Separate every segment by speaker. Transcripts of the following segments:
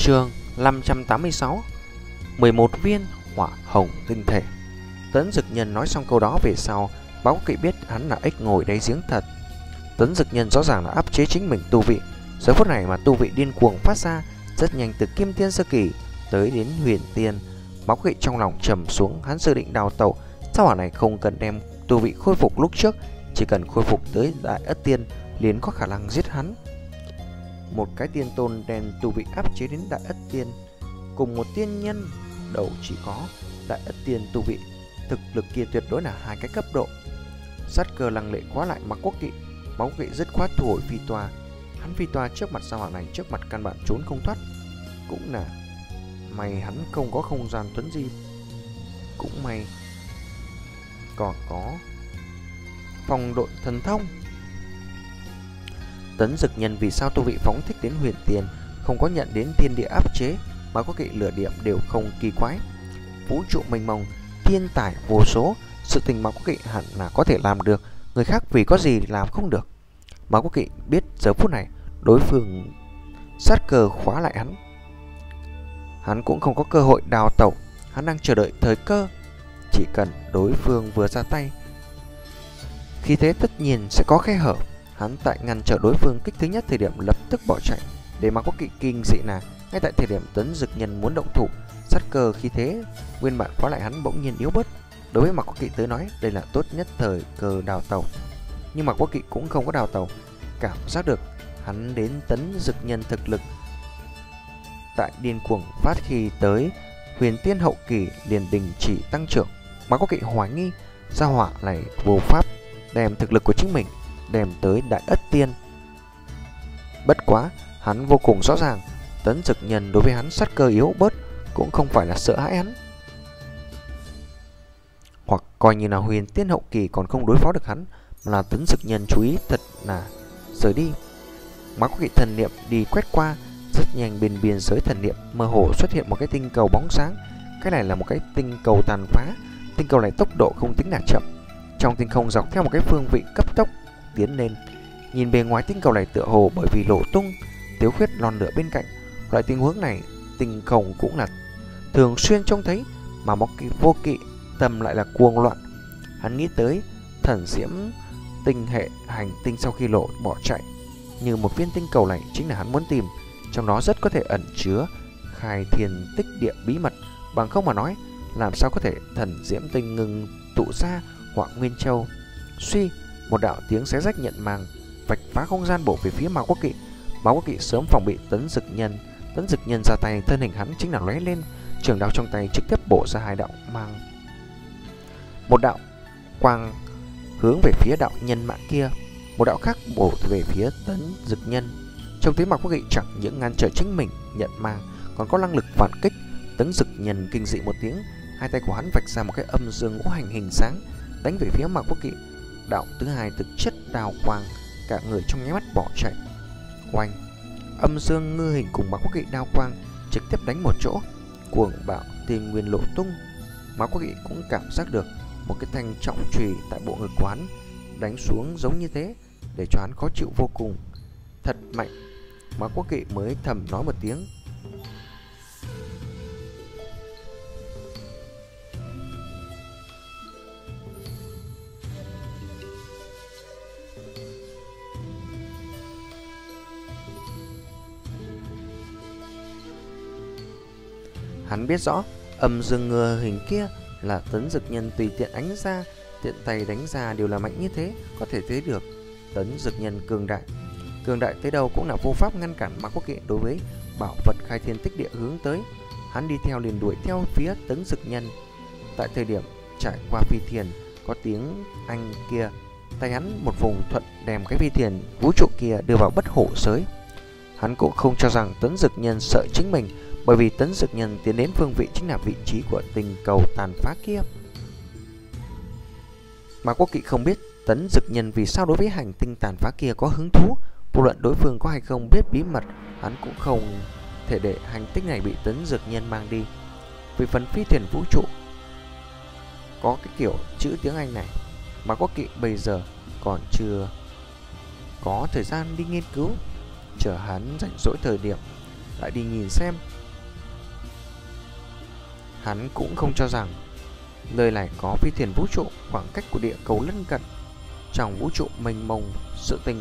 Speaker 1: Chương 586 11 viên hỏa hồng tinh thể. Tấn Dực Nhân nói xong câu đó về sau, Báo Kỵ biết hắn là ếch ngồi đáy giếng thật. Tấn Dực Nhân rõ ràng là áp chế chính mình tu vị. Giờ phút này mà tu vị điên cuồng phát ra, rất nhanh từ Kim Tiên sơ kỳ tới đến Huyền Tiên. Báo Kỵ trong lòng trầm xuống, hắn dự định đào tẩu. Sao hỏa này không cần đem tu vị khôi phục lúc trước, chỉ cần khôi phục tới Đại Ất Tiên liền có khả năng giết hắn. Một cái tiên tôn đem tu vị áp chế đến Đại Ất Tiên, cùng một tiên nhân đầu chỉ có Đại Ất Tiên tu vị, thực lực kia tuyệt đối là hai cái cấp độ. Sát cơ lăng lệ quá lại Mạc Quốc Kỵ. Mạc Quốc Kỵ dứt khoát thu hồi phi toa. Hắn phi toa trước mặt sao hỏa này, trước mặt căn bản trốn không thoát. Cũng là may hắn không có không gian tuấn di, cũng may còn có phong độn thần thông. Tấn Dực Nhân vì sao tu vị phóng thích đến Huyền Tiên, không có nhận đến thiên địa áp chế, mà có kỵ lửa điểm đều không kỳ quái. Vũ trụ mênh mông, thiên tài vô số, sự tình mà có kỵ hẳn là có thể làm được, người khác vì có gì làm không được. Mà có kỵ biết giờ phút này đối phương sát cơ khóa lại hắn cũng không có cơ hội đào tẩu, hắn đang chờ đợi thời cơ. Chỉ cần đối phương vừa ra tay, khí thế tất nhiên sẽ có khe hở. Hắn tại ngăn trở đối phương kích thứ nhất thời điểm lập tức bỏ chạy, để Mạc Quốc Kỵ kinh dị là ngay tại thời điểm Tấn Dực Nhân muốn động thủ, sát cơ khí thế nguyên bản khóa lại hắn bỗng nhiên yếu bớt. Đối với Mạc Quốc Kỵ tới nói, đây là tốt nhất thời cơ đào tẩu. Nhưng Mạc Quốc Kỵ cũng không có đào tẩu, cảm giác được hắn đến Tấn Dực Nhân thực lực tại điên cuồng phát khi tới Huyền Tiên hậu kỳ liền đình chỉ tăng trưởng. Mạc Quốc Kỵ hoài nghi gia hỏa này vô pháp đem thực lực của chính mình đem tới Đại Ất Tiên. Bất quá hắn vô cùng rõ ràng, Tấn Dực Nhân đối với hắn sát cơ yếu bớt cũng không phải là sợ hãi hắn, hoặc coi như là Huyền Tiên hậu kỳ còn không đối phó được hắn, mà là Tấn Dực Nhân chú ý thật là rời đi. Mạc Quốc Kỵ thần niệm đi quét qua, rất nhanh bên biên giới thần niệm mơ hồ xuất hiện một cái tinh cầu bóng sáng. Cái này là một cái tinh cầu tàn phá. Tinh cầu này tốc độ không tính là chậm, trong tinh không dọc theo một cái phương vị cấp tốc tiến lên. Nhìn bề ngoài tinh cầu này tựa hồ bởi vì lộ tung, thiếu khuyết lon lửa bên cạnh. Loại tình huống này tinh không cũng là thường xuyên trông thấy, mà Vô Kỵ tâm lại là cuồng loạn. Hắn nghĩ tới thần diễm tinh hệ hành tinh sau khi lộ bỏ chạy, như một viên tinh cầu này chính là hắn muốn tìm, trong đó rất có thể ẩn chứa khai thiên tích địa bí mật. Bằng không mà nói, làm sao có thể thần diễm tinh ngừng tụ ra Hỏa Nguyên Châu. Suy, một đạo tiếng xé rách nhận màng vạch phá không gian bổ về phía Mạc Quốc Kỵ. Mạc Quốc Kỵ sớm phòng bị Tấn Dực Nhân. Tấn Dực Nhân ra tay, thân hình hắn chính là lóe lên, trường đao trong tay trực tiếp bổ ra hai đạo mang. Một đạo quang hướng về phía đạo nhân mạng kia, một đạo khác bổ về phía Tấn Dực Nhân. Trông thấy Mạc Quốc Kỵ chẳng những ngăn trở chính mình nhận mang, còn có năng lực phản kích. Tấn Dực Nhân kinh dị một tiếng, hai tay của hắn vạch ra một cái âm dương ngũ hành hình sáng đánh về phía Mạc Quốc Kỵ. Đạo thứ hai thực chất đào quang, cả người trong nháy mắt bỏ chạy. Oanh! Âm dương ngư hình cùng Mạc Quốc Kỵ đao quang trực tiếp đánh một chỗ, cuồng bạo tiên nguyên lộ tung. Mạc Quốc Kỵ cũng cảm giác được một cái thanh trọng chùy tại bộ ngực của hắn đánh xuống giống như thế, để cho hắn khó chịu vô cùng. Thật mạnh! Mạc Quốc Kỵ mới thầm nói một tiếng. Hắn biết rõ âm dương ngư hình kia là Tấn Dực Nhân tùy tiện đánh ra, tiện tay đánh ra đều là mạnh như thế, có thể thấy được Tấn Dực Nhân cường đại. Cường đại tới đâu cũng là vô pháp ngăn cản Mạc Quốc Kỵ đối với bảo vật khai thiên tích địa hướng tới. Hắn đi theo liền đuổi theo phía Tấn Dực Nhân. Tại thời điểm trải qua phi thuyền, có tiếng anh kia, tay hắn một vùng thuận đem cái phi thuyền vũ trụ kia đưa vào bất hủ giới. Hắn cũng không cho rằng Tấn Dực Nhân sợ chính mình, bởi vì Tấn Dực Nhân tiến đến phương vị chính là vị trí của tinh cầu tàn phá kia. Mà Quốc Kỵ không biết Tấn Dực Nhân vì sao đối với hành tinh tàn phá kia có hứng thú. Vô luận đối phương có hay không biết bí mật, hắn cũng không thể để hành tinh này bị Tấn Dực Nhân mang đi. Vì phần phi thuyền vũ trụ có cái kiểu chữ tiếng Anh này, mà Quốc Kỵ bây giờ còn chưa có thời gian đi nghiên cứu. Chờ hắn rảnh rỗi thời điểm lại đi nhìn xem. Hắn cũng không cho rằng nơi này có phi thuyền vũ trụ, khoảng cách của địa cầu lân cận. Trong vũ trụ mênh mông, sự tình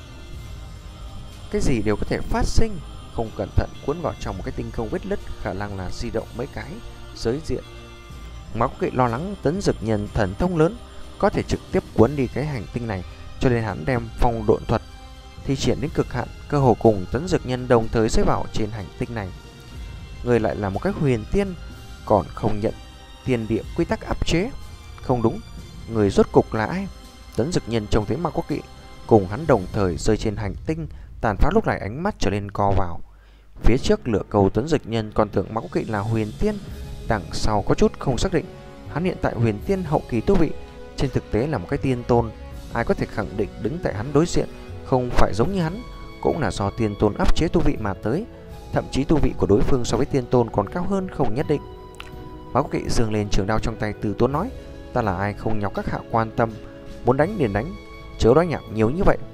Speaker 1: cái gì đều có thể phát sinh. Không cẩn thận cuốn vào trong một cái tinh không vết lứt, khả năng là di động mấy cái giới diện. Mã Quốc Kỵ lo lắng Tấn Dực Nhân thần thông lớn có thể trực tiếp cuốn đi cái hành tinh này, cho nên hắn đem phong độn thuật thi triển đến cực hạn, cơ hồ cùng Tấn Dực Nhân đồng thời rơi vào trên hành tinh này. Người lại là một cái huyền tiên, còn không nhận thiên địa quy tắc áp chế. Không đúng, người rốt cục là ai? Tấn Dực Nhân trông thấy Mã Quốc Kỵ cùng hắn đồng thời rơi trên hành tinh, tàn phá lúc này ánh mắt trở nên co vào. Phía trước lửa cầu Tấn Dực Nhân còn tưởng Mã Quốc Kỵ là huyền tiên, đằng sau có chút không xác định. Hắn hiện tại huyền tiên hậu kỳ tu vị, trên thực tế là một cái tiên tôn. Ai có thể khẳng định đứng tại hắn đối diện không phải giống như hắn, cũng là do tiên tôn áp chế tu vị mà tới. Thậm chí tu vị của đối phương so với tiên tôn còn cao hơn không nhất định. Mã Quốc Kỵ giương lên trường đao trong tay, từ tốn nói: ta là ai không nhọc các hạ quan tâm, muốn đánh liền đánh, chớ nói nhảm nhiều như vậy.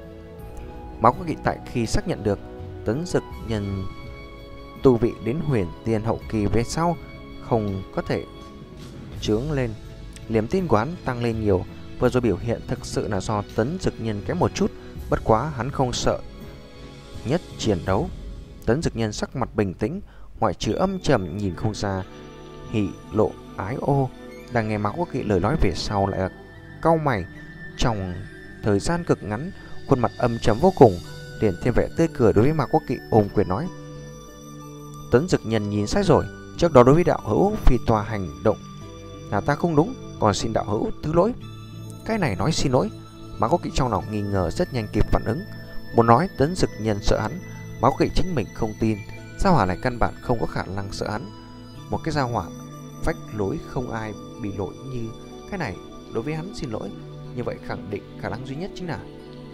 Speaker 1: Mã Quốc Kỵ tại khi xác nhận được Tấn Dực Nhân tu vị đến huyền tiên hậu kỳ về sau không có thể chướng lên, niềm tin của hắn tăng lên nhiều. Vừa rồi biểu hiện thực sự là do Tấn Dực Nhân kém một chút, bất quá hắn không sợ nhất chiến đấu. Tấn Dực Nhân sắc mặt bình tĩnh, ngoại trừ âm trầm nhìn không ra hỉ lộ ái ô. Đang nghe Mã Quốc Kỵ lời nói về sau lại là cau mày. Trong thời gian cực ngắn, khuôn mặt âm trầm vô cùng, liền thêm vẻ tươi cười đối với Mã Quốc Kỵ, ôm quyền nói: Tấn Dực Nhân nhìn sai rồi, trước đó đối với đạo hữu phi tòa hành động là ta không đúng, còn xin đạo hữu thứ lỗi. Cái này nói xin lỗi, Mã Quốc Kỵ trong lòng nghi ngờ rất nhanh kịp phản ứng, muốn nói Tấn Dực Nhân sợ hắn. Mã Quốc Kỵ chính mình không tin, gia hỏa này căn bản không có khả năng sợ hắn. Một cái gia hỏa vách lối không ai bị lỗi như cái này đối với hắn xin lỗi, như vậy khẳng định khả năng duy nhất chính là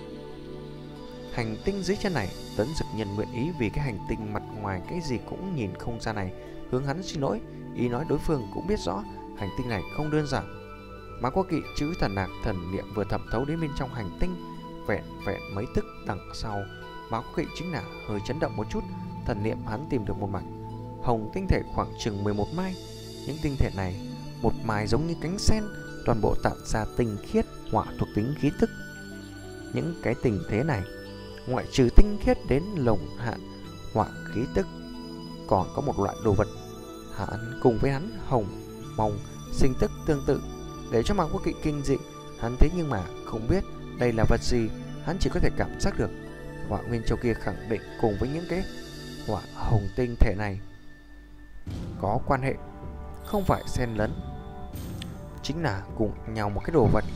Speaker 1: hành tinh dưới chân này. Tấn Dực Nhân nguyện ý vì cái hành tinh mặt ngoài cái gì cũng nhìn không ra này hướng hắn xin lỗi, ý nói đối phương cũng biết rõ hành tinh này không đơn giản. Mã Quốc Kỵ chữ thần nạc thần niệm vừa thẩm thấu đến bên trong hành tinh, vẹn mấy tức đằng sau, Mã Quốc Kỵ chính là hơi chấn động một chút. Thần niệm hắn tìm được một mảnh hồng tinh thể khoảng chừng 11 mai. Những tinh thể này một mài giống như cánh sen, toàn bộ tản ra tinh khiết hỏa thuộc tính khí tức. Những cái tình thế này ngoại trừ tinh khiết đến lồng hạn hỏa khí tức, còn có một loại đồ vật hắn cùng với hắn hồng mông sinh tức tương tự, để cho Mã Quốc Kỵ kinh dị. Hắn thế nhưng mà không biết đây là vật gì, hắn chỉ có thể cảm giác được hỏa nguyên châu kia khẳng định cùng với những cái hỏa hồng tinh thể này có quan hệ, không phải xen lẫn, chính là cùng nhau một cái đồ vật.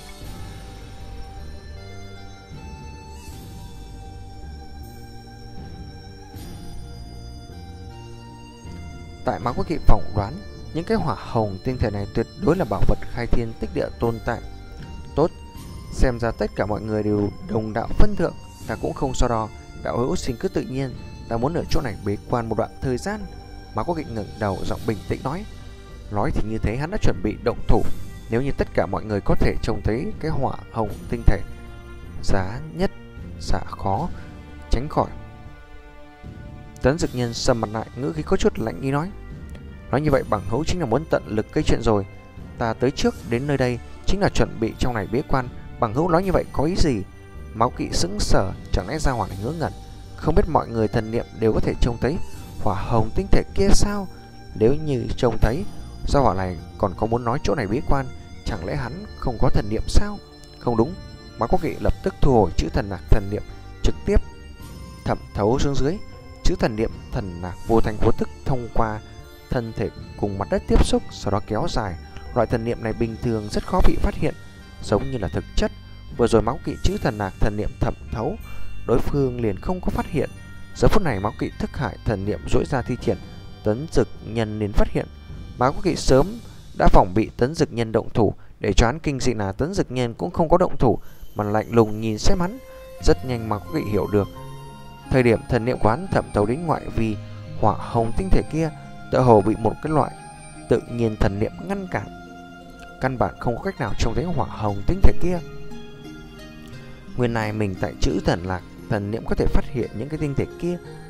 Speaker 1: Tại Mã Quốc Kỵ phỏng đoán, những cái hỏa hồng tinh thể này tuyệt đối là bảo vật khai thiên tích địa tồn tại. Tốt, xem ra tất cả mọi người đều đồng đạo phân thượng, ta cũng không so đo, đạo hữu xin cứ tự nhiên, ta muốn ở chỗ này bế quan một đoạn thời gian. Mã Quốc Kỵ ngẩng đầu, giọng bình tĩnh nói. Nói thì như thế, hắn đã chuẩn bị động thủ. Nếu như tất cả mọi người có thể trông thấy cái hỏa hồng tinh thể, giá nhất dạ khó tránh khỏi. Tấn Dực Nhân sầm mặt lại, ngữ khí có chút lạnh ý nói. Nói như vậy bằng hữu chính là muốn tận lực gây chuyện rồi. Ta tới trước đến nơi đây chính là chuẩn bị trong này bế quan, bằng hữu nói như vậy có ý gì? Mã Quốc Kỵ sững sờ, chẳng lẽ gia hỏa này ngớ ngẩn, không biết mọi người thần niệm đều có thể trông thấy hỏa hồng tinh thể kia sao? Nếu như trông thấy, gia hỏa này còn có muốn nói chỗ này bế quan, chẳng lẽ hắn không có thần niệm sao? Không đúng. Mã Quốc Kỵ lập tức thu hồi chữ thần nạc thần niệm, trực tiếp thẩm thấu xuống dưới. Chữ thần niệm thần nạc vô thành vô tức thông qua thân thể cùng mặt đất tiếp xúc, sau đó kéo dài. Loại thần niệm này bình thường rất khó bị phát hiện, giống như là thực chất. Vừa rồi Mã Quốc Kỵ chữ thần nạc thần niệm thẩm thấu, đối phương liền không có phát hiện. Giờ phút này Mã Quốc Kỵ thức hải thần niệm duỗi ra thi triển, Tấn Dực Nhân nên phát hiện. Mã Quốc Kỵ sớm đã phòng bị Tấn Dực Nhân động thủ, để cho hắn kinh dị là Tấn Dực Nhân cũng không có động thủ, mà lạnh lùng nhìn xem hắn. Rất nhanh Mã Quốc Kỵ hiểu được, thời điểm thần niệm của hắn thẩm thấu đến ngoại vi hỏa hồng tinh thể kia, tựa hồ bị một cái loại tự nhiên thần niệm ngăn cản, căn bản không có cách nào trông thấy hỏa hồng tinh thể kia. Nguyên này mình tại chữ thần lạc thần niệm có thể phát hiện những cái tinh thể kia,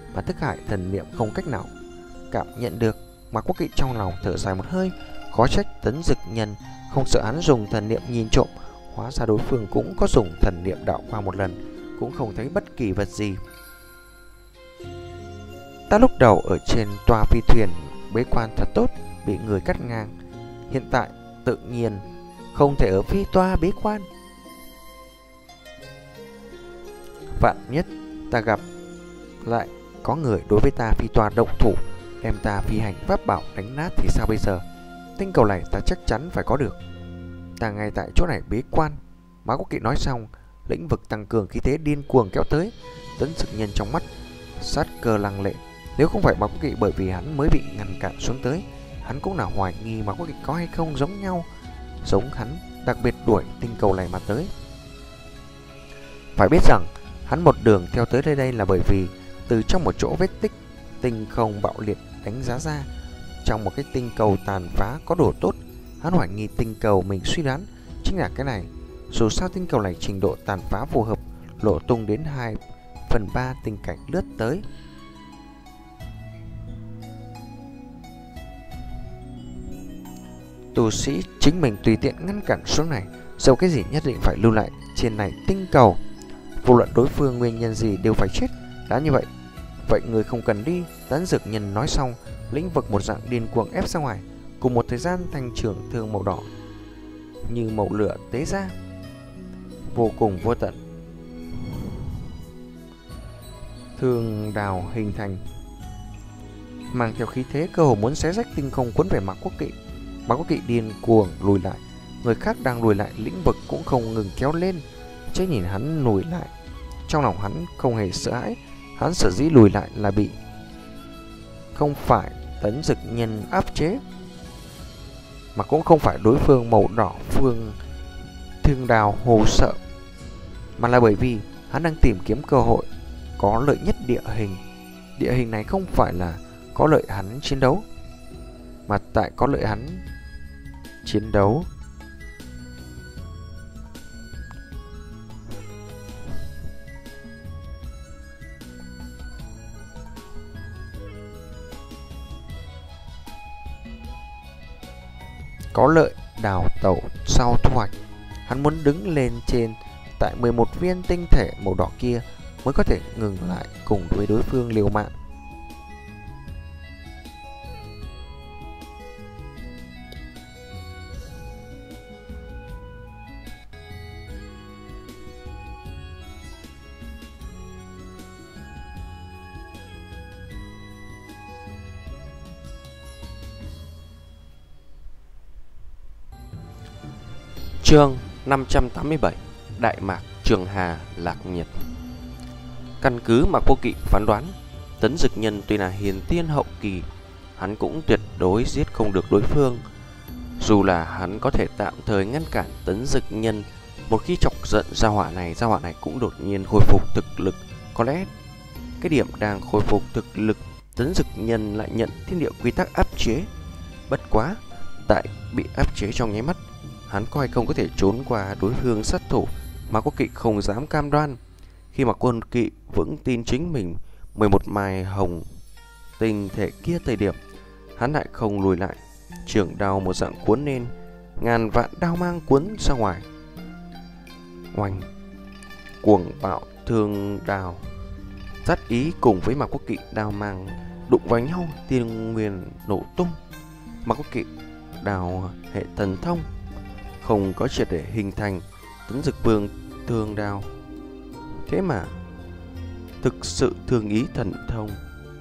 Speaker 1: mà thức hải thần niệm không cách nào cảm nhận được. Mạc Quốc Kỵ trong lòng thở dài một hơi, khó trách Tấn Dực Nhân không sợ hắn dùng thần niệm nhìn trộm, hóa ra đối phương cũng có dùng thần niệm đạo qua một lần, cũng không thấy bất kỳ vật gì. Ta lúc đầu ở trên toa phi thuyền bế quan thật tốt, bị người cắt ngang, hiện tại tự nhiên không thể ở phi toa bế quan. Vạn nhất ta gặp lại có người đối với ta phi toa động thủ, đem ta phi hành pháp bảo đánh nát thì sao bây giờ? Tinh cầu này ta chắc chắn phải có được. Ta ngay tại chỗ này bế quan. Mã Quốc Kỵ nói xong, lĩnh vực tăng cường khí thế điên cuồng kéo tới. Tấn Dực Nhân trong mắt sát cơ lăng lệ. Nếu không phải Mã Quốc Kỵ bởi vì hắn mới bị ngăn cản xuống tới, hắn cũng là hoài nghi Mã Quốc Kỵ có hay không giống nhau, giống hắn đặc biệt đuổi tinh cầu này mà tới. Phải biết rằng hắn một đường theo tới đây là bởi vì từ trong một chỗ vết tích tinh không bạo liệt đánh giá ra, trong một cái tinh cầu tàn phá có đồ tốt. Hắn hoài nghi tinh cầu mình suy đoán chính là cái này. Dù sao tinh cầu này trình độ tàn phá phù hợp, lộ tung đến 2/3 tinh cảnh lướt tới. Tu sĩ chính mình tùy tiện ngăn cản xuống này, dẫu cái gì nhất định phải lưu lại trên này tinh cầu. Vô luận đối phương nguyên nhân gì đều phải chết. Đã như vậy, vậy người không cần đi. Tấn Dực Nhân nói xong, lĩnh vực một dạng điên cuồng ép ra ngoài. Cùng một thời gian, thanh trường thương màu đỏ như màu lửa tế ra, vô cùng vô tận. Thương đào hình thành, mang theo khí thế cơ hồ muốn xé rách tinh không cuốn về Mạc Quốc Kỵ. Mạc Quốc Kỵ điên cuồng lùi lại, người khác đang lùi lại, lĩnh vực cũng không ngừng kéo lên. Chứ nhìn hắn lùi lại, trong lòng hắn không hề sợ hãi. Hắn sở dĩ lùi lại là bị không phải Tấn Dực Nhân áp chế, mà cũng không phải đối phương màu đỏ phương thương đào hồ sợ, mà là bởi vì hắn đang tìm kiếm cơ hội có lợi nhất địa hình. Địa hình này không phải là có lợi hắn chiến đấu, mà tại có lợi hắn chiến đấu. Có lợi đào tẩu sau thu hoạch. Hắn muốn đứng lên trên tại 11 viên tinh thể màu đỏ kia mới có thể ngừng lại cùng với đối phương liều mạng. Chương 587: Đại Mạc Trường Hà Lạc Nhiệt. Căn cứ Mạc Vô Kỵ phán đoán, Tấn Dực Nhân tuy là hiền tiên hậu kỳ, hắn cũng tuyệt đối giết không được đối phương. Dù là hắn có thể tạm thời ngăn cản Tấn Dực Nhân, một khi chọc giận gia hỏa này cũng đột nhiên khôi phục thực lực. Có lẽ cái điểm đang khôi phục thực lực, Tấn Dực Nhân lại nhận thiên địa quy tắc áp chế. Bất quá, tại bị áp chế trong nháy mắt, hắn có hay không có thể trốn qua đối phương sát thủ, Mạc Quốc Kỵ không dám cam đoan. Khi mà Quân Kỵ vững tin chính mình 11 mai hồng tinh thể kia thời điểm, hắn lại không lùi lại, trường đao một dạng cuốn lên, ngàn vạn đao mang cuốn ra ngoài. Oanh! Cuồng bạo thương đao dắt ý cùng với Mạc Quốc Kỵ đao mang đụng vào nhau, tiên nguyên nổ tung. Mạc Quốc Kỵ đao hệ thần thông không có triệt để hình thành, Tấn Dực Vương thương đao thế mà thực sự thương ý thần thông.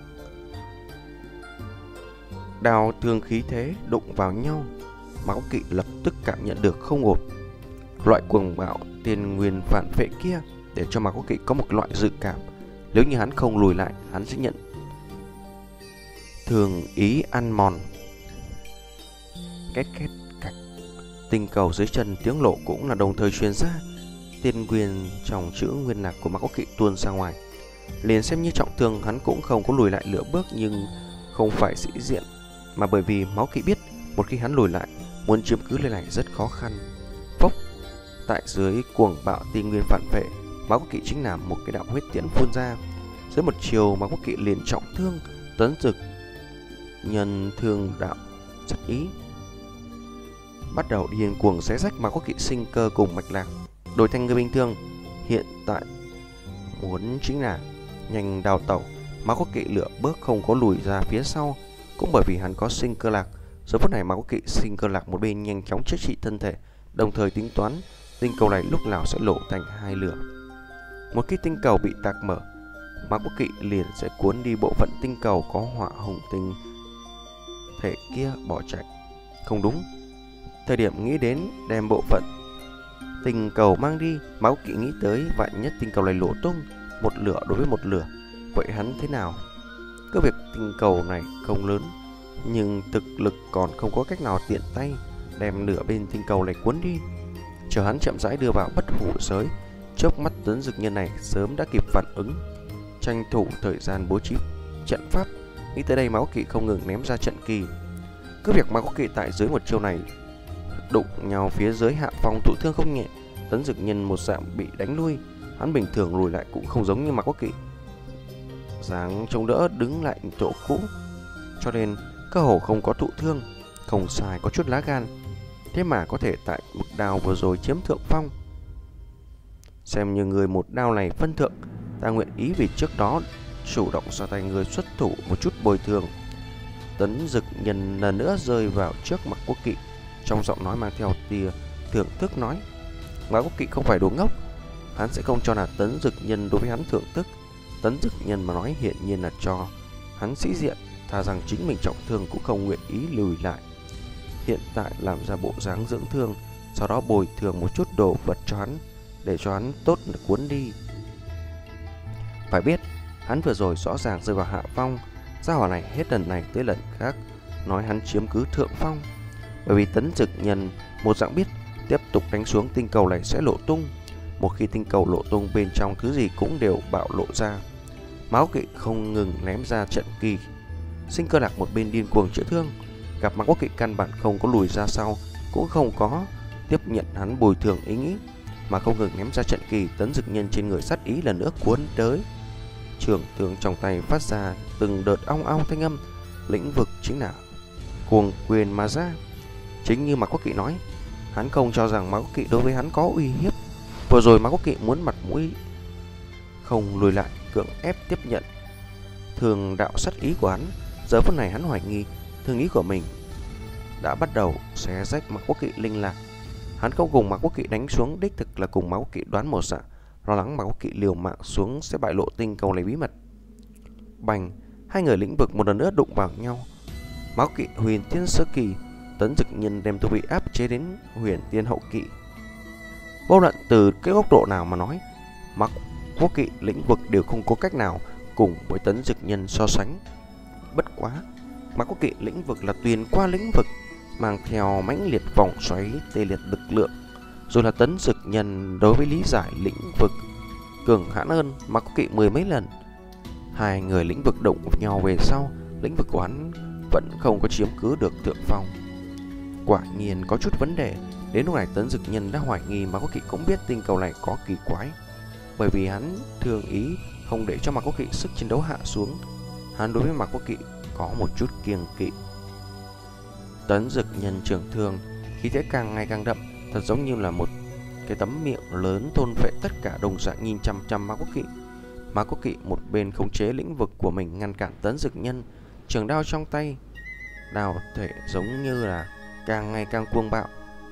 Speaker 1: Đao thương khí thế đụng vào nhau, Mạc Quốc Kỵ lập tức cảm nhận được không ổn. Loại cuồng bạo tiền nguyên phản vệ kia để cho Mạc Quốc Kỵ có một loại dự cảm, nếu như hắn không lùi lại, hắn sẽ nhận thường ý ăn mòn. Két két cạch, tinh cầu dưới chân tiếng lộ cũng là đồng thời truyền ra. Tiên nguyên trong chữ nguyên lạc của Mạc Quốc Kỵ tuôn ra ngoài, liền xem như trọng thương hắn cũng không có lùi lại nửa bước, nhưng không phải sĩ diện, mà bởi vì Máu Kỵ biết một khi hắn lùi lại, muốn chiếm cứ nơi này rất khó khăn. Phốc! Tại dưới cuồng bạo tiên nguyên phản vệ, Máu Kỵ chính là một cái đạo huyết tiễn phun ra, Dưới một chiều mà Quốc Kỵ liền trọng thương Tấn Dực Nhân thương đạo rất ý, bắt đầu điên cuồng xé rách mà Quốc Kỵ sinh cơ cùng mạch lạc, đổi thành người bình thường. Hiện tại muốn chính là nhanh đào tẩu. Mà Quốc Kỵ lựa bước không có lùi ra phía sau, cũng bởi vì hắn có sinh cơ lạc. Giờ phút này mà Quốc Kỵ sinh cơ lạc một bên nhanh chóng chữa trị thân thể, đồng thời tính toán tinh cầu này lúc nào sẽ lộ thành hai lửa. Một khi tinh cầu bị tạc mở, mà Quốc Kỵ liền sẽ cuốn đi bộ phận tinh cầu có hỏa hồng tinh thể kia bỏ chạy. Không đúng, thời điểm nghĩ đến đem bộ phận tinh cầu mang đi, mà Quốc Kỵ nghĩ tới vạn nhất tinh cầu này lộ tung, một lửa đối với một lửa, vậy hắn thế nào? Cứ việc tinh cầu này không lớn, nhưng thực lực còn không có cách nào tiện tay đem lửa bên tinh cầu này cuốn đi. Chờ hắn chậm rãi đưa vào bất hủ giới, chớp mắt Tấn Dực Nhân này sớm đã kịp phản ứng, tranh thủ thời gian bố trí trận pháp. Nghĩ tới đây, Mã Quốc Kỵ không ngừng ném ra trận kỳ. Cứ việc Mã Quốc Kỵ tại dưới một chiêu này đụng nhau phía dưới hạ phong thụ thương không nhẹ, Tấn Dực Nhân một dạng bị đánh lui. Hắn bình thường lùi lại cũng không giống như Mã Quốc Kỵ, dáng chống đỡ đứng lại chỗ cũ, cho nên cơ hồ không có thụ thương. Không sai, có chút lá gan, thế mà có thể tại một đao vừa rồi chiếm thượng phong. Xem như người một đao này phân thượng, ta nguyện ý vì trước đó chủ động ra tay người xuất thủ một chút bồi thường. Tấn Dực Nhân lần nữa rơi vào trước mặt Quốc Kỵ, trong giọng nói mang theo tia thưởng thức nói: Mã Quốc Kỵ không phải đồ ngốc, hắn sẽ không cho là Tấn Dực Nhân đối với hắn thưởng thức. Tấn Dực Nhân mà nói hiện nhiên là cho hắn sĩ diện, thà rằng chính mình trọng thương cũng không nguyện ý lùi lại. Hiện tại làm ra bộ dáng dưỡng thương, sau đó bồi thường một chút đồ vật cho hắn, để cho hắn tốt được cuốn đi. Phải biết, hắn vừa rồi rõ ràng rơi vào hạ phong, gia hỏa này hết lần này tới lần khác nói hắn chiếm cứ thượng phong. Bởi vì Tấn Dực Nhân một dạng biết tiếp tục đánh xuống tinh cầu này sẽ lộ tung. Một khi tinh cầu lộ tung, bên trong thứ gì cũng đều bạo lộ ra. Mã Quốc Kỵ không ngừng ném ra trận kỳ. Sinh cơ lạc một bên điên cuồng chữa thương, gặp Mã Quốc Kỵ căn bản không có lùi ra sau, cũng không có tiếp nhận hắn bồi thường ý nghĩ, mà không ngừng ném ra trận kỳ. Tấn Dực Nhân trên người sát ý lần nữa cuốn tới, trường thương trong tay phát ra từng đợt ong ong thanh âm, lĩnh vực chính là cuồng quyền mà ra. Chính như Mã Quốc Kỵ nói, hắn không cho rằng Mã Quốc Kỵ đối với hắn có uy hiếp. Vừa rồi Mã Quốc Kỵ muốn mặt mũi không lùi lại, cưỡng ép tiếp nhận thường đạo sát ý của hắn. Giờ phút này hắn hoài nghi thương ý của mình đã bắt đầu xé rách Mã Quốc Kỵ linh lạc. Hắn không cùng Mã Quốc Kỵ đánh xuống, đích thực là cùng Mã Quốc Kỵ đoán một dạng, lo lắng Mã Quốc Kỵ liều mạng xuống sẽ bại lộ tinh cầu này bí mật. Bành, hai người lĩnh vực một lần nữa đụng vào nhau. Mã Quốc Kỵ huyền tiên sơ kỳ, Tấn Dực Nhân đem tu vị áp chế đến huyền tiên hậu kỳ. Vô luận từ cái góc độ nào mà nói, Mã Quốc Kỵ lĩnh vực đều không có cách nào cùng với Tấn Dực Nhân so sánh. Bất quá, Mã Quốc Kỵ lĩnh vực là tuyền qua lĩnh vực, mang theo mãnh liệt vòng xoáy tê liệt lực lượng, rồi là Tấn Dực Nhân đối với lý giải lĩnh vực cường hãn hơn Mã Quốc Kỵ mười mấy lần. Hai người lĩnh vực đụng nhau về sau, lĩnh vực của hắn vẫn không có chiếm cứ được thượng phong. Quả nhiên có chút vấn đề. Đến lúc này Tấn Dực Nhân đã hoài nghi Mã Quốc Kỵ cũng biết tinh cầu này có kỳ quái, bởi vì hắn thường ý không để cho Mã Quốc Kỵ sức chiến đấu hạ xuống. Hắn đối với Mã Quốc Kỵ có một chút kiêng kỵ. Tấn Dực Nhân trường thương, khí thế càng ngày càng đậm, thật giống như là một cái tấm miệng lớn thôn phệ tất cả, đồng dạng nhìn chăm chăm Mã Quốc Kỵ. Mã Quốc Kỵ một bên khống chế lĩnh vực của mình ngăn cản Tấn Dực Nhân, trường đao trong tay, đao thể giống như là càng ngày càng cuồng bạo.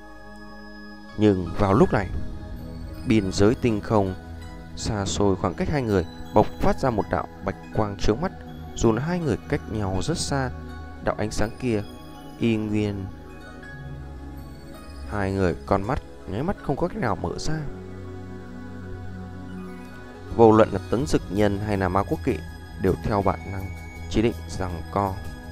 Speaker 1: Nhưng vào lúc này, biên giới tinh không xa xôi khoảng cách hai người bộc phát ra một đạo bạch quang chướng mắt. Dù là hai người cách nhau rất xa, đạo ánh sáng kia y nguyên hai người con mắt nháy mắt không có cách nào mở ra. Vô luận là Tấn Dực Nhân hay là Mã Quốc Kỵ đều theo bản năng chỉ định giằng co,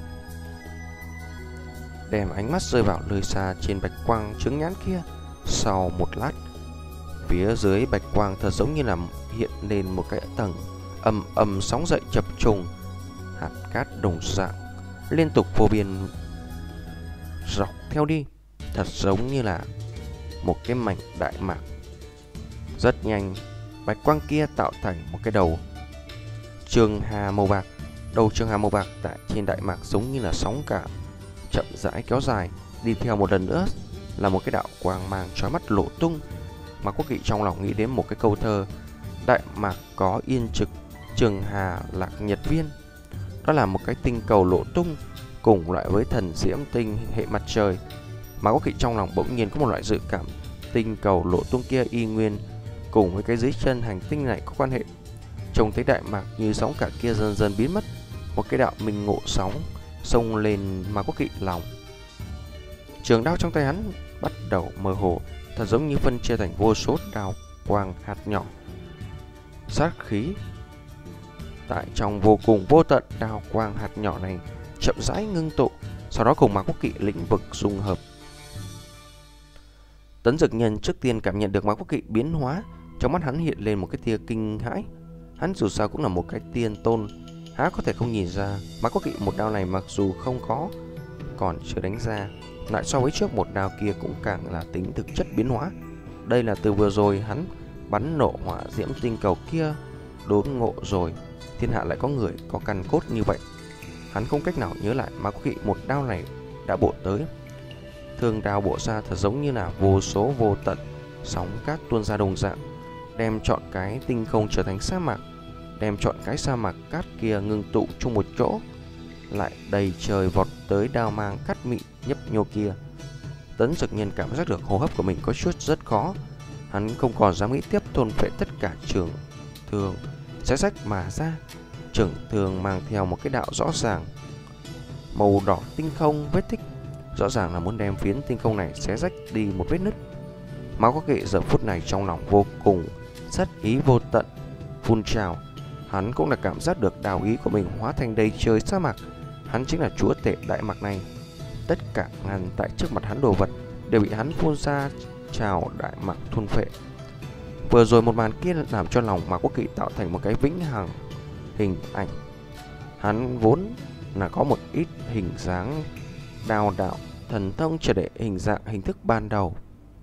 Speaker 1: đem ánh mắt rơi vào nơi xa trên bạch quang chướng nhãn kia. Sau một lát, phía dưới bạch quang thật giống như là hiện lên một cái tầng ầm ầm sóng dậy chập trùng, hạt cát đồng dạng liên tục vô biên dọc theo đi, thật giống như là một cái mảnh đại mạc. Rất nhanh, bạch quang kia tạo thành một cái đầu Trường hà màu bạc. Đầu trường hà màu bạc tại trên đại mạc giống như là sóng cả chậm rãi kéo dài, đi theo một lần nữa là một cái đạo quang mang chói mắt lộ tung. Mạc Quốc Kỵ trong lòng nghĩ đến một cái câu thơ: đại mạc có yên trực, trường hà lạc nhật viên. Đó là một cái tinh cầu lộ tung cùng loại với thần diễm tinh hệ mặt trời. Mạc Quốc Kỵ trong lòng bỗng nhiên có một loại dự cảm tinh cầu lộ tung kia y nguyên cùng với cái dưới chân hành tinh này có quan hệ. Trông thấy đại mạc như sóng cả kia dần dần biến mất, một cái đạo minh ngộ sóng xông lên Mạc Quốc Kỵ lòng. Trường đao trong tay hắn bắt đầu mơ hồ, thật giống như phân chia thành vô số đao quang hạt nhỏ. Sát khí tại trong vô cùng vô tận đao quang hạt nhỏ này chậm rãi ngưng tụ, sau đó cùng Mạc Quốc Kỵ lĩnh vực dung hợp. Tấn Dực Nhân trước tiên cảm nhận được Mạc Quốc Kỵ biến hóa, trong mắt hắn hiện lên một cái tia kinh hãi. Hắn dù sao cũng là một cái tiên tôn, há có thể không nhìn ra Mạc Quốc Kỵ một đao này mặc dù không có còn chưa đánh ra, lại so với trước một đao kia cũng càng là tính thực chất biến hóa. Đây là từ vừa rồi hắn bắn nổ hỏa diễm tinh cầu kia đốn ngộ rồi, thiên hạ lại có người có căn cốt như vậy. Hắn không cách nào nhớ lại Mạc Quốc Kỵ một đao này đã bổ tới. Thương đao bổ ra thật giống như là vô số vô tận sóng cát tuôn ra đồng dạng, đem trọn cái tinh không trở thành sa mạc, đem trọn cái sa mạc cát kia ngưng tụ chung một chỗ, lại đầy trời vọt tới đao mang cát mịn nhấp nhô kia. Tấn Dực Nhân cảm giác được hô hấp của mình có chút rất khó, hắn không còn dám nghĩ tiếp thôn phệ tất cả trường thương xé rách mà ra. Trường thương mang theo một cái đạo rõ ràng màu đỏ tinh không vết tích, rõ ràng là muốn đem phiến tinh không này xé rách đi một vết nứt. Mạc Quốc Kỵ giờ phút này trong lòng vô cùng sát ý vô tận phun trào. Hắn cũng là cảm giác được đao ý của mình hóa thành đầy trời sa mạc. Hắn chính là chúa tể đại mạc này. Tất cả ngăn tại trước mặt hắn đồ vật đều bị hắn phun ra trào đại mạc thôn phệ. Vừa rồi một màn kia làm cho lòng Mạc Quốc Kỵ tạo thành một cái vĩnh hằng hình ảnh. Hắn vốn là có một ít hình dáng đao đạo thần thông trở để hình dạng hình thức ban đầu.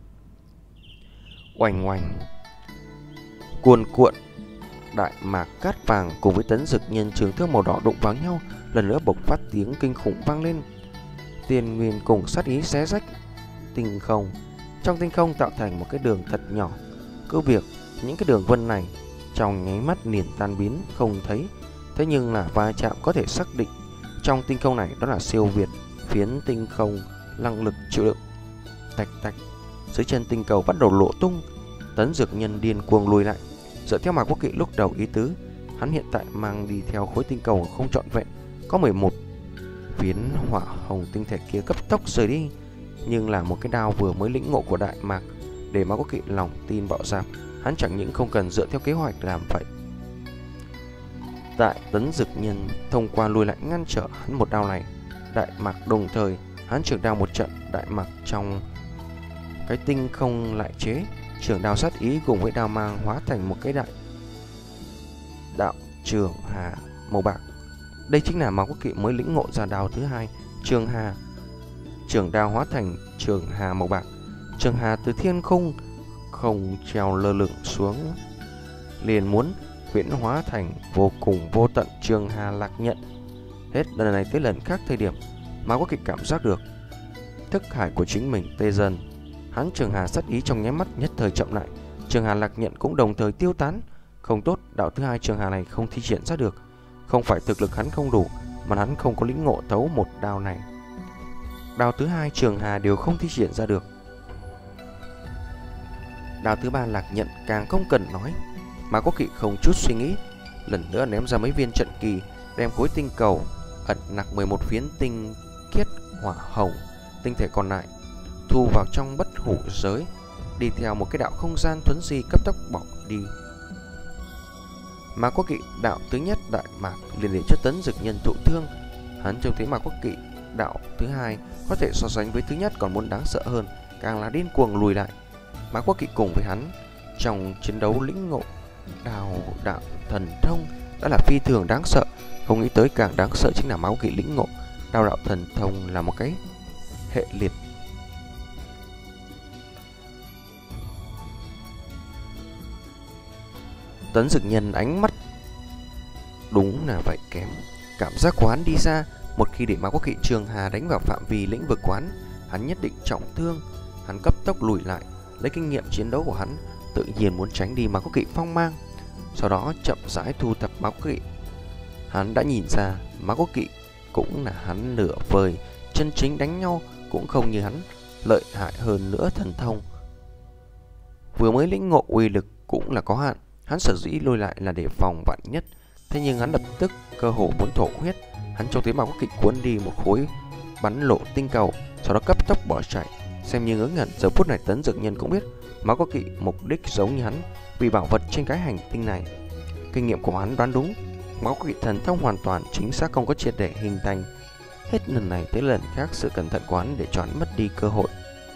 Speaker 1: Oanh oanh, cuồn cuộn đại mạc cát vàng cùng với Tấn Dực Nhân trường thương màu đỏ đụng vào nhau, lần nữa bộc phát tiếng kinh khủng vang lên. Tiền nguyên cùng sát ý xé rách tinh không, trong tinh không tạo thành một cái đường thật nhỏ. Cứ việc những cái đường vân này trong nháy mắt liền tan biến không thấy, thế nhưng là va chạm có thể xác định trong tinh không này đó là siêu việt phiến tinh không năng lực chịu đựng. Tạch tạch, dưới chân tinh cầu bắt đầu lộ tung. Tấn Dực Nhân điên cuồng lùi lại. Dựa theo Mạc Quốc Kỵ lúc đầu ý tứ, hắn hiện tại mang đi theo khối tinh cầu không trọn vẹn có 11 phiến hỏa hồng tinh thể kia cấp tốc rời đi, nhưng là một cái đao vừa mới lĩnh ngộ của đại mạc để Mạc Quốc Kỵ lòng tin bạo dạn. Hắn chẳng những không cần dựa theo kế hoạch làm vậy. Tại Tấn Dực Nhân thông qua lùi lại ngăn trở hắn một đao này, đại mạc đồng thời hắn trường đao một trận, đại mạc trong cái tinh không lại chế trường đao sát ý cùng với đao mang hóa thành một cái đại đạo trường hà màu bạc. Đây chính là Mạc Quốc Kỵ mới lĩnh ngộ ra đao thứ hai, trường hà. Trường đao hóa thành trường hà màu bạc, trường hà từ thiên không không treo lơ lửng xuống, liền muốn huyễn hóa thành vô cùng vô tận trường hà lạc nhận. Hết lần này tới lần khác thời điểm, Mạc Quốc Kỵ cảm giác được thức hải của chính mình tê dần. Hắn trường hà sát ý trong nháy mắt nhất thời chậm lại, trường hà lạc nhận cũng đồng thời tiêu tán. Không tốt, đạo thứ hai trường hà này không thi triển ra được. Không phải thực lực hắn không đủ, mà hắn không có lĩnh ngộ thấu một đao này. Đao thứ hai trường hà đều không thi triển ra được. Đao thứ ba lạc nhận càng không cần nói. Mạc Quốc Kỵ không chút suy nghĩ, lần nữa ném ra mấy viên trận kỳ, đem khối tinh cầu ẩn nặc 11 phiến tinh khiết hỏa hồng tinh thể còn lại thu vào trong bất hủ giới, đi theo một cái đạo không gian thuấn di cấp tốc bỏ đi. Mạc Quốc Kỵ đạo thứ nhất đại mạc liền để cho Tấn Dực Nhân thụ thương. Hắn trông thấy Mạc Quốc Kỵ đạo thứ hai có thể so sánh với thứ nhất còn muốn đáng sợ hơn, càng là điên cuồng lùi lại. Mạc Quốc Kỵ cùng với hắn trong chiến đấu lĩnh ngộ đao đạo thần thông đã là phi thường đáng sợ. Không nghĩ tới càng đáng sợ chính là Mạc Quốc Kỵ lĩnh ngộ đao đạo thần thông là một cái hệ liệt. Tấn Dực Nhân ánh mắt Đúng là vậy kém. Cảm giác của hắn đi ra, một khi để Mạc Quốc Kỵ Trường Hà đánh vào phạm vi lĩnh vực của hắn nhất định trọng thương. Hắn cấp tốc lùi lại, lấy kinh nghiệm chiến đấu của hắn, tự nhiên muốn tránh đi Mạc Quốc Kỵ phong mang, sau đó chậm rãi thu thập Mạc Quốc Kỵ. Hắn đã nhìn ra Mạc Quốc Kỵ cũng là hắn nửa vời, chân chính đánh nhau cũng không như hắn, lợi hại hơn nữa thần thông. Vừa mới lĩnh ngộ uy lực cũng là có hạn, hắn sở dĩ lùi lại là để phòng vạn nhất. Thế nhưng hắn lập tức cơ hồ muốn thổ huyết. Hắn trông thấy Mạc Quốc Kỵ cuốn đi một khối bắn lộ tinh cầu, sau đó cấp tốc bỏ chạy. Xem như ngớ ngẩn, giờ phút này Tấn Dực Nhân cũng biết Mạc Quốc Kỵ mục đích giống như hắn, vì bảo vật trên cái hành tinh này. Kinh nghiệm của hắn đoán đúng, Mạc Quốc Kỵ thần thông hoàn toàn chính xác, không có triệt để hình thành. Hết lần này tới lần khác, sự cẩn thận của hắn để cho hắn mất đi cơ hội.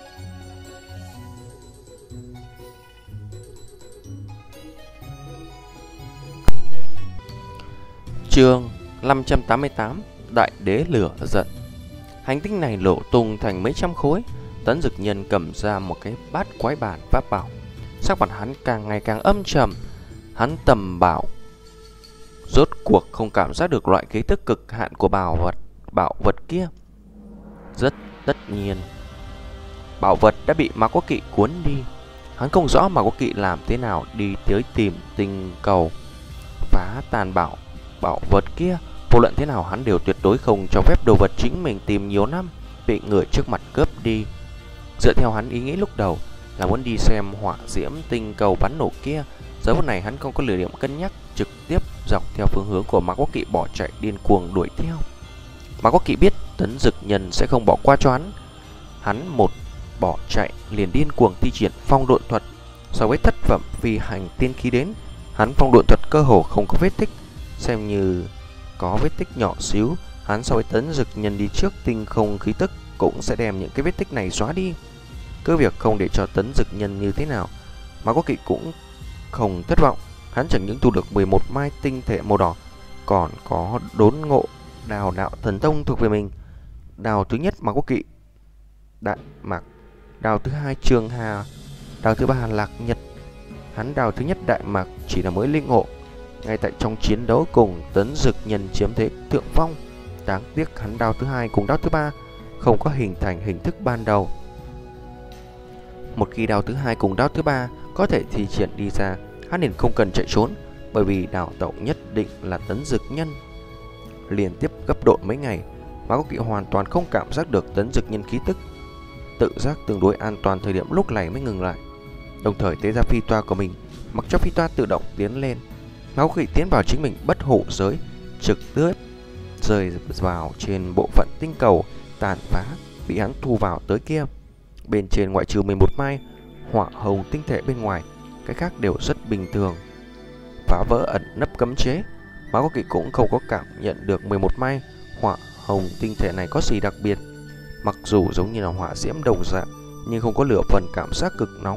Speaker 1: Chương 588: Đại Đế Lửa Giận. Hành tinh này lộ tung thành mấy trăm khối. Tấn Dực Nhân cầm ra một cái bát quái bản pháp bảo, sắc mặt hắn càng ngày càng âm trầm. Hắn tầm bảo, rốt cuộc không cảm giác được loại khí tức cực hạn của bảo vật kia. Rất tất nhiên, bảo vật đã bị Mạc Quốc Kỵ cuốn đi. Hắn không rõ Mạc Quốc Kỵ làm thế nào đi tới tìm tinh cầu phá tàn bảo vật kia. Vô luận thế nào hắn đều tuyệt đối không cho phép đồ vật chính mình tìm nhiều năm bị người trước mặt cướp đi. Dựa theo hắn ý nghĩ lúc đầu là muốn đi xem hỏa diễm tinh cầu bắn nổ kia. Giờ phút này hắn không có lựa điểm cân nhắc, trực tiếp dọc theo phương hướng của Mạc Quốc Kỵ bỏ chạy điên cuồng đuổi theo. Mạc Quốc Kỵ biết Tấn Dực Nhân sẽ không bỏ qua cho hắn. Hắn một bỏ chạy liền điên cuồng thi triển phong độn thuật. So với thất phẩm phi hành tiên khí đến, hắn phong độn thuật cơ hồ không có vết tích, xem như có vết tích nhỏ xíu. Hắn so với Tấn Dực Nhân đi trước tinh không khí tức cũng sẽ đem những cái vết tích này xóa đi. Cứ việc không để cho Tấn Dực Nhân như thế nào, Mạc Quốc Kỵ cũng không thất vọng. Hắn chẳng những thu được 11 mai tinh thể màu đỏ, còn có đốn ngộ đào đạo thần thông thuộc về mình. Đào thứ nhất Mạc Quốc Kỵ Đại Mạc, đào thứ hai Trường Hà, đào thứ ba Lạc Nhật. Hắn đào thứ nhất Đại Mạc chỉ là mới linh ngộ, ngay tại trong chiến đấu cùng Tấn Dực Nhân chiếm thế thượng phong. Đáng tiếc hắn đào thứ hai cùng đào thứ ba không có hình thành hình thức ban đầu. Một khi đào thứ hai cùng đào thứ ba có thể thi triển đi ra, hắn liền không cần chạy trốn, bởi vì đào tẩu nhất định là Tấn Dực Nhân. Liên tiếp gấp đôi mấy ngày, Mạc Quốc Kỵ hoàn toàn không cảm giác được Tấn Dực Nhân khí tức, tự giác tương đối an toàn. Thời điểm lúc này mới ngừng lại, đồng thời tế ra phi toa của mình, mặc cho phi toa tự động tiến lên. Mạc Quốc Kỵ tiến vào chính mình bất hộ giới, trực tiếp rơi vào trên bộ phận tinh cầu tàn phá bị hắn thu vào tới kia. Bên trên ngoại trừ 11 mai hỏa hồng tinh thể bên ngoài, cái khác đều rất bình thường. Phá vỡ ẩn nấp cấm chế, Mạc Quốc Kỵ cũng không có cảm nhận được 11 mai hỏa hồng tinh thể này có gì đặc biệt. Mặc dù giống như là hỏa diễm đồng dạng, nhưng không có lửa phần cảm giác cực nóng.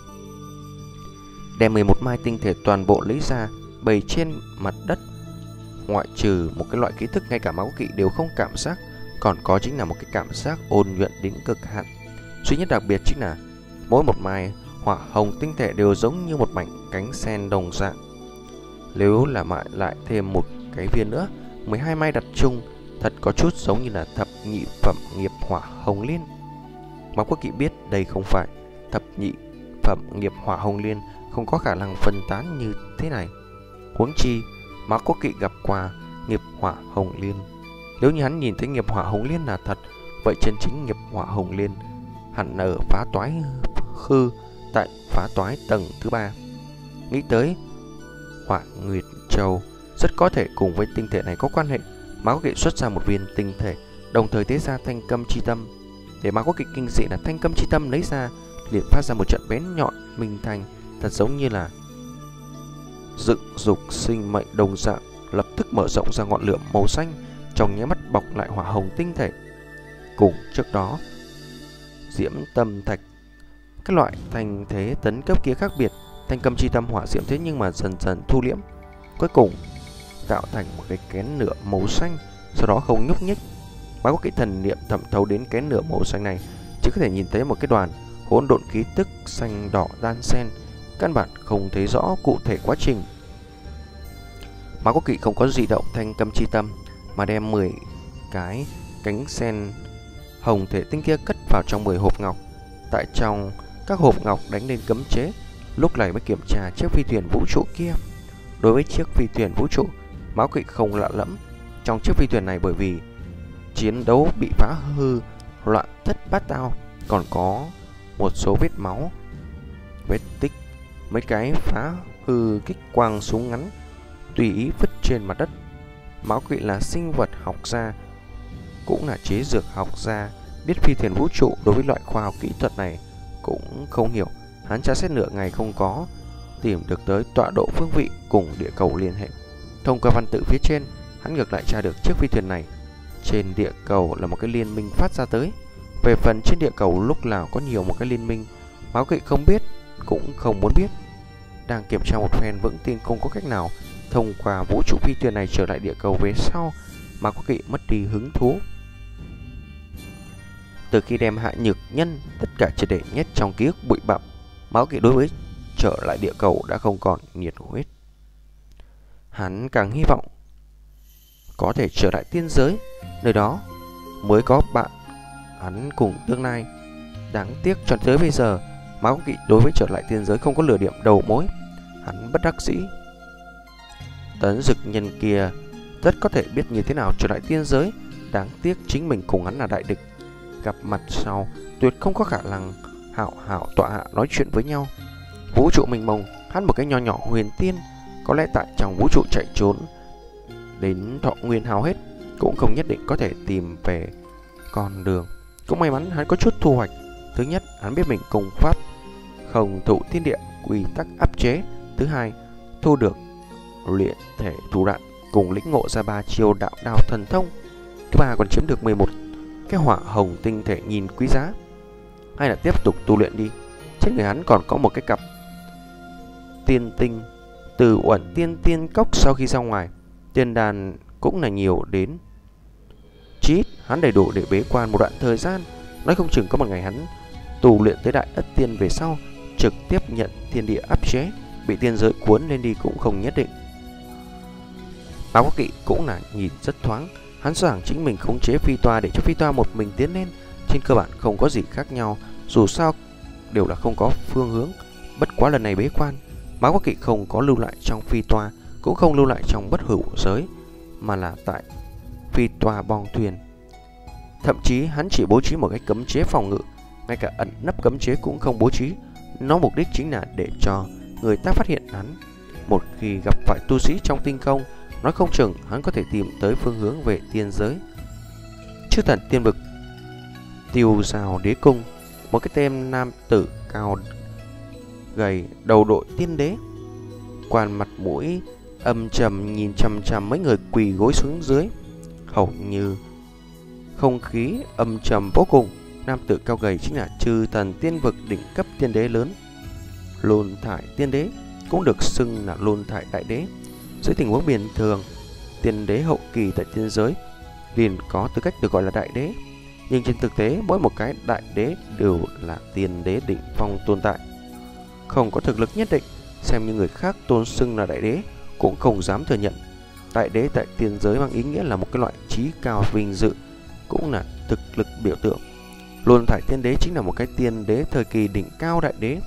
Speaker 1: Đem 11 mai tinh thể toàn bộ lấy ra, bày trên mặt đất. Ngoại trừ một cái loại ký thức ngay cả Mạc Quốc Kỵ đều không cảm giác, còn có chính là một cái cảm giác ôn nhuận đến cực hạn. Duy nhất đặc biệt chính là mỗi một mai hỏa hồng tinh thể đều giống như một mảnh cánh sen đồng dạng. Nếu là lại thêm một cái viên nữa, 12 mai đặt chung, thật có chút giống như là thập nhị phẩm nghiệp hỏa hồng liên. Mạc Quốc Kỵ biết đây không phải thập nhị phẩm nghiệp hỏa hồng liên, không có khả năng phân tán như thế này. Huống chi Mạc Quốc Kỵ gặp qua nghiệp hỏa hồng liên. Nếu như hắn nhìn thấy nghiệp hỏa hồng liên là thật, vậy chân chính nghiệp hỏa hồng liên hẳn ở phá toái khư, tại phá toái tầng thứ 3. Nghĩ tới Hỏa Nguyệt Châu rất có thể cùng với tinh thể này có quan hệ. Mạc Quốc Kỵ xuất ra một viên tinh thể, đồng thời tế ra thanh câm chi tâm. Để Mạc Quốc Kỵ kinh dị là thanh câm chi tâm lấy ra liền phát ra một trận bén nhọn minh thanh, thật giống như là dựng dục sinh mệnh đồng dạng, lập tức mở rộng ra ngọn lửa màu xanh, trong nháy mắt bọc lại hỏa hồng tinh thể. Cùng trước đó, diễm tâm thạch, cái loại thanh thế tấn cấp kia khác biệt. Thanh câm chi tâm hỏa diễm thế nhưng mà dần dần thu liễm, cuối cùng tạo thành một cái kén lửa màu xanh, sau đó không nhúc nhích. Mạc Quốc Kỵ thần niệm thẩm thấu đến kén lửa màu xanh này, chỉ có thể nhìn thấy một cái đoàn hỗn độn khí tức xanh đỏ đan xen, căn bản không thấy rõ cụ thể quá trình. Mã Quốc Kỵ không có di động thanh cầm chi tâm, mà đem 10 cái cánh sen hồng thể tinh kia cất vào trong 10 hộp ngọc. Tại trong các hộp ngọc đánh lên cấm chế, lúc này mới kiểm tra chiếc phi thuyền vũ trụ kia. Đối với chiếc phi thuyền vũ trụ, Mã Quốc Kỵ không lạ lẫm. Trong chiếc phi thuyền này bởi vì chiến đấu bị phá hư loạn thất bát tao, còn có một số vết máu, vết tích, mấy cái phá hư kích quang súng ngắn tùy ý vứt trên mặt đất. Mã Quốc Kỵ là sinh vật học gia, cũng là chế dược học gia, biết phi thuyền vũ trụ đối với loại khoa học kỹ thuật này cũng không hiểu. Hắn tra xét nửa ngày không có tìm được tới tọa độ phương vị cùng địa cầu liên hệ. Thông qua văn tự phía trên, hắn ngược lại tra được chiếc phi thuyền này trên địa cầu là một cái liên minh phát ra tới. Về phần trên địa cầu lúc nào có nhiều một cái liên minh, Mã Quốc Kỵ không biết cũng không muốn biết. Đang kiểm tra một phen vững tin không có cách nào thông qua vũ trụ phi thuyền này trở lại địa cầu về sau, Mã Quốc Kỵ mất đi hứng thú. Từ khi đem Hạ Nhược Nhân tất cả triệt để nhét trong ký ức bụi bặm, Mã Quốc Kỵ đối với trở lại địa cầu đã không còn nhiệt huyết. Hắn càng hy vọng có thể trở lại tiên giới, nơi đó mới có bạn hắn cùng tương lai. Đáng tiếc cho tới bây giờ, Mã Quốc Kỵ đối với trở lại tiên giới không có lửa điểm đầu mối. Hắn bất đắc dĩ. Tấn Dực Nhân kia rất có thể biết như thế nào trở lại tiên giới, đáng tiếc chính mình cùng hắn là đại địch, gặp mặt sau tuyệt không có khả năng hảo tọa hạ nói chuyện với nhau. Vũ trụ mênh mông, hắn một cái nho nhỏ huyền tiên, có lẽ tại trong vũ trụ chạy trốn đến thọ nguyên hao hết cũng không nhất định có thể tìm về con đường. Cũng may mắn hắn có chút thu hoạch. Thứ nhất, hắn biết mình công pháp không thụ thiên địa quy tắc áp chế. Thứ hai, thu được luyện thể thủ đoạn cùng lĩnh ngộ ra 3 chiêu đạo đao thần thông. Thứ ba, còn chiếm được 11 cái hỏa hồng tinh thể nhìn quý giá. Hay là tiếp tục tu luyện đi. Trên người hắn còn có một cái cặp tiên tinh từ Uẩn tiên cốc. Sau khi ra ngoài, tiên đàn cũng là nhiều đến chí ít hắn đầy đủ để bế quan một đoạn thời gian. Nói không chừng có một ngày hắn tu luyện tới đại ất tiên về sau, trực tiếp nhận thiên địa áp chế, bị tiên giới cuốn lên đi cũng không nhất định. Mã Quốc Kỵ cũng là nhìn rất thoáng. Hắn cho rằng chính mình khống chế phi toa để cho phi toa một mình tiến lên, trên cơ bản không có gì khác nhau, dù sao đều là không có phương hướng. Bất quá lần này bế quan, Mã Quốc Kỵ không có lưu lại trong phi toa, cũng không lưu lại trong bất hữu giới, mà là tại phi toa bong thuyền. Thậm chí hắn chỉ bố trí một cái cấm chế phòng ngự, ngay cả ẩn nấp cấm chế cũng không bố trí. Nó mục đích chính là để cho người ta phát hiện hắn. Một khi gặp phải tu sĩ trong tinh không, nói không chừng hắn có thể tìm tới phương hướng về tiên giới. Chư thần tiên vực Tiêu Giao Đế Cung, một cái tên nam tử cao gầy đầu đội tiên đế, quan mặt mũi âm trầm nhìn chằm chằm mấy người quỳ gối xuống dưới, hầu như không khí âm trầm vô cùng. Nam tử cao gầy chính là chư thần tiên vực đỉnh cấp tiên đế lớn Lôn Thải Tiên Đế, cũng được xưng là Lôn Thải Đại Đế. Dưới tình huống bình thường, tiên đế hậu kỳ tại tiên giới liền có tư cách được gọi là đại đế, nhưng trên thực tế mỗi một cái đại đế đều là tiên đế đỉnh phong tồn tại, không có thực lực nhất định, xem như người khác tôn xưng là đại đế cũng không dám thừa nhận. Đại đế tại tiên giới mang ý nghĩa là một cái loại trí cao vinh dự, cũng là thực lực biểu tượng. Lôn Thải Tiên Đế chính là một cái tiên đế thời kỳ đỉnh cao đại đế,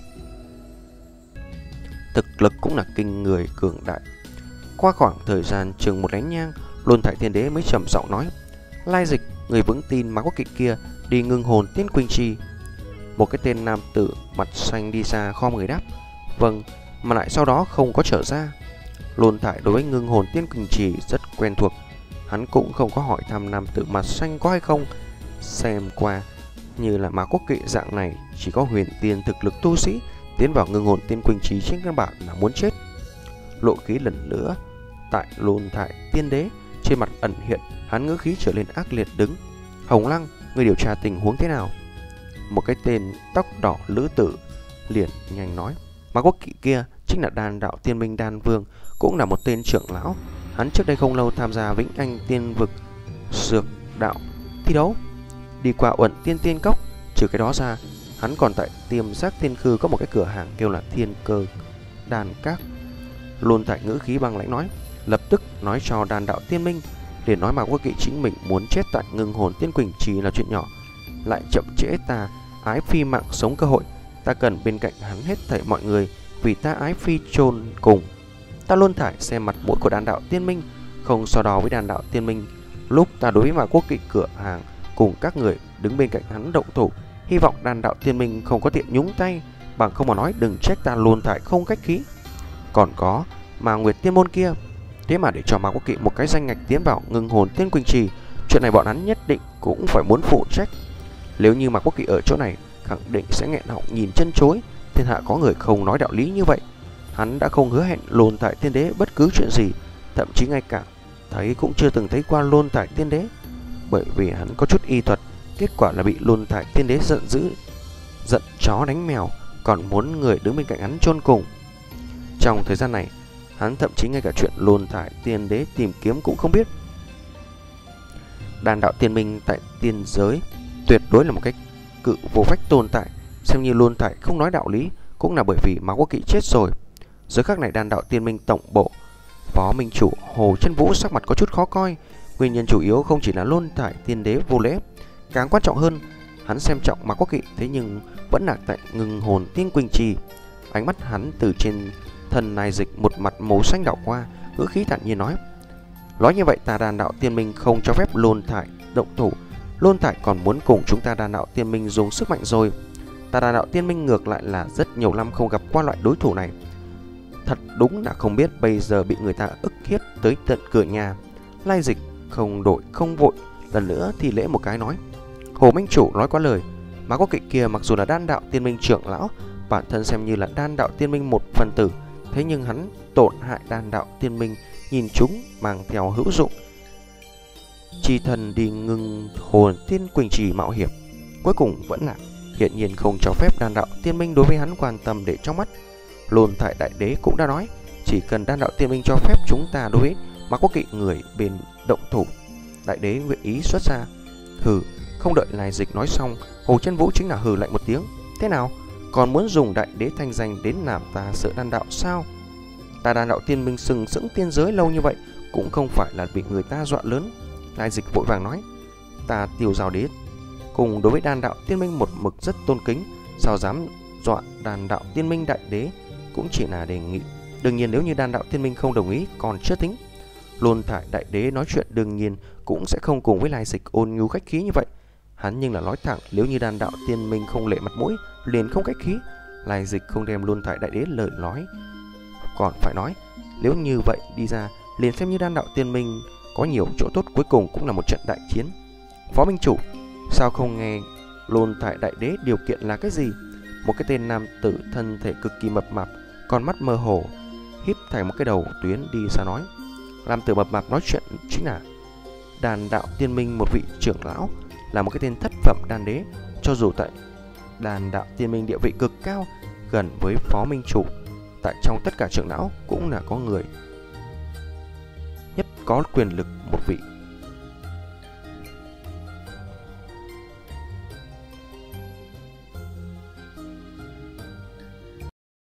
Speaker 1: thực lực cũng là kinh người cường đại. Qua khoảng thời gian chừng một nén nhang, Lôn Thải Tiên Đế mới trầm giọng nói: Lai dịch, người vững tin Mã Quốc Kỵ kia đi ngưng hồn tiên Quỳnh Trì. Một cái tên nam tử mặt xanh đi ra khom người đáp: Vâng, mà lại sau đó không có trở ra. Lôn Thải đối với ngưng hồn tiên Quỳnh Trì rất quen thuộc, hắn cũng không có hỏi thăm nam tử mặt xanh có hay không. Xem qua như là Mã Quốc Kỵ dạng này chỉ có huyền tiên thực lực tu sĩ tiến vào ngưng hồn tiên Quỳnh Trì trên căn bản là muốn chết. Lộ khí lần nữa tại Lôn Thải Tiên Đế trên mặt ẩn hiện, hắn ngữ khí trở lên ác liệt đứng: Hồng Lăng, người điều tra tình huống thế nào? Một cái tên tóc đỏ lữ tử liền nhanh nói: Mã Quốc Kỵ kia chính là đan đạo tiên minh đan vương, cũng là một tên trưởng lão. Hắn trước đây không lâu tham gia Vĩnh Anh tiên vực dược đạo thi đấu, đi qua Uẩn tiên cốc. Trừ cái đó ra, hắn còn tại Tiềm Giác Thiên Khư có một cái cửa hàng kêu là Thiên Cơ Đan Các. Lôn Thải ngữ khí băng lãnh nói: lập tức nói cho đàn đạo tiên minh, để nói Mạc Quốc Kỵ chính mình muốn chết tại Ngưng Hồn Tiên Quỳnh Trì là chuyện nhỏ, lại chậm trễ ta ái phi mạng sống cơ hội. Ta cần bên cạnh hắn hết thảy mọi người, vì ta ái phi chôn cùng. Ta luôn thải xem mặt mũi của đàn đạo tiên minh, không so đo với đàn đạo tiên minh. Lúc ta đối với Mạc Quốc Kỵ cửa hàng cùng các người đứng bên cạnh hắn động thủ, hy vọng đàn đạo tiên minh không có tiện nhúng tay, bằng không mà nói đừng trách ta luôn thải không cách khí. Còn có mà Nguyệt Tiên môn kia, thế mà để cho Mạc Quốc Kỵ một cái danh ngạch tiến vào Ngưng Hồn Tiên Quỳnh Trì, chuyện này bọn hắn nhất định cũng phải muốn phụ trách. Nếu như Mạc Quốc Kỵ ở chỗ này, khẳng định sẽ nghẹn họng nhìn chân chối. Thiên hạ có người không nói đạo lý như vậy. Hắn đã không hứa hẹn Lôn Thải Tiên Đế bất cứ chuyện gì, thậm chí ngay cả thấy cũng chưa từng thấy qua Lôn Thải Tiên Đế, bởi vì hắn có chút y thuật. Kết quả là bị Lôn Thải Tiên Đế giận dữ, giận chó đánh mèo, còn muốn người đứng bên cạnh hắn chôn cùng. Trong thời gian này, hắn thậm chí ngay cả chuyện Lôn Thải Tiên Đế tìm kiếm cũng không biết. Đàn đạo tiên minh tại tiên giới tuyệt đối là một cái cự vô vách tồn tại, xem như Lôn Thải không nói đạo lý cũng là bởi vì Mạc Quốc Kỵ chết rồi. Giờ khắc này đàn đạo tiên minh tổng bộ, phó minh chủ Hồ Chân Vũ sắc mặt có chút khó coi. Nguyên nhân chủ yếu không chỉ là Lôn Thải Tiên Đế vô lễ, càng quan trọng hơn, hắn xem trọng Mạc Quốc Kỵ, thế nhưng vẫn là tại Ngưng Hồn Tiên Quỳnh Trì. Ánh mắt hắn từ trên thân Nai Dịch một mặt màu xanh đảo qua, ngữ khí thản nhiên nói: nói như vậy ta đàn đạo tiên minh không cho phép Lôn Thải động thủ, Lôn Thải còn muốn cùng chúng ta đàn đạo tiên minh dùng sức mạnh rồi. Ta đàn đạo tiên minh ngược lại là rất nhiều năm không gặp qua loại đối thủ này, thật đúng là không biết bây giờ bị người ta ức hiếp tới tận cửa nhà. Lai Dịch không đổi không vội, lần nữa thì lễ một cái nói: Hồ minh chủ nói quá lời. Mạc Quốc Kỵ kia mặc dù là đan đạo tiên minh trưởng lão, bản thân xem như là đan đạo tiên minh một phần tử, thế nhưng hắn tổn hại đan đạo tiên minh, nhìn chúng mang theo hữu dụng, chi thần đi Ngưng Hồn Tiên Quỳnh Trì mạo hiểm, cuối cùng vẫn là hiện nhiên không cho phép đan đạo tiên minh đối với hắn quan tâm để trong mắt. Lôn Thải Đại Đế cũng đã nói, chỉ cần đan đạo tiên minh cho phép chúng ta đối với Mạc Quốc Kỵ người bên động thủ. Đại Đế nguyện ý xuất ra. Hừ, không đợi Lai Dịch nói xong, Hồ Chân Vũ chính là hừ lạnh một tiếng: thế nào, còn muốn dùng Đại Đế thanh danh đến làm ta sợ đan đạo sao? Ta đan đạo tiên minh sừng sững tiên giới lâu như vậy cũng không phải là bị người ta dọa lớn. Lai Dịch vội vàng nói: ta Tiêu Giao Đế cùng đối với đan đạo tiên minh một mực rất tôn kính, sao dám dọa đan đạo tiên minh. Đại Đế cũng chỉ là đề nghị, đương nhiên nếu như đan đạo tiên minh không đồng ý còn chưa tính. Lôn Thải Đại Đế nói chuyện đương nhiên cũng sẽ không cùng với Lai Dịch ôn nhu khách khí như vậy. Hắn nhưng là nói thẳng, nếu như đan đạo tiên minh không lệ mặt mũi liền không khách khí. Lai Dịch không đem Lôn Thải Đại Đế lời nói, còn phải nói nếu như vậy đi ra liền xem như đan đạo tiên minh có nhiều chỗ tốt, cuối cùng cũng là một trận đại chiến. Phó minh chủ, sao không nghe Lôn Thải Đại Đế điều kiện là cái gì? Một cái tên nam tử thân thể cực kỳ mập mạp, con mắt mơ hồ híp thành một cái đầu tuyến đi xa nói. Nam tử mập mạp nói chuyện chính là đàn đạo tiên minh một vị trưởng lão, là một cái tên thất phẩm đan đế, cho dù tại đàn đạo tiên minh địa vị cực cao, gần với phó minh chủ, tại trong tất cả trưởng lão cũng là có người nhất có quyền lực một vị.